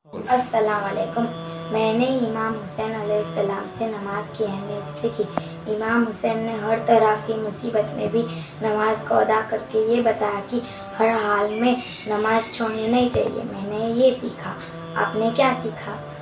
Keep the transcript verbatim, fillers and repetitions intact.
अस्सलाम वालेकुम। मैंने इमाम हुसैन अलैहिस्सलाम से नमाज की अहमियत सीखी। इमाम हुसैन ने हर तरह की मुसीबत में भी नमाज को अदा करके ये बताया कि हर हाल में नमाज छोड़नी नहीं चाहिए। मैंने ये सीखा। आपने क्या सीखा?